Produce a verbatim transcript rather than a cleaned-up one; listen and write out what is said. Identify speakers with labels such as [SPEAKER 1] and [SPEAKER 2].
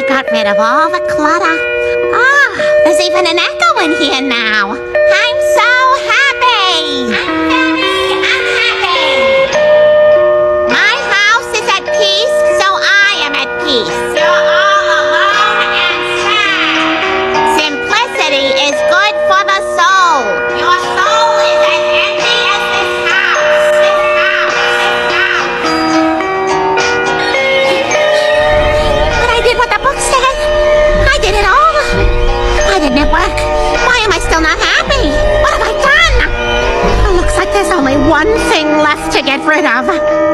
[SPEAKER 1] got rid of all the clutter. Ah, there's even an echo in here now. I'm so happy. I'm very unhappy. My house is at peace, so I am at peace. You're all alone and sad. Simplicity is good for the soul. Your soul is as empty as this house. This house. This house. But I did what the book said. I did it all. Why didn't it work? Why am I still not happy? What have I done? It looks like there's only one thing left to get rid of.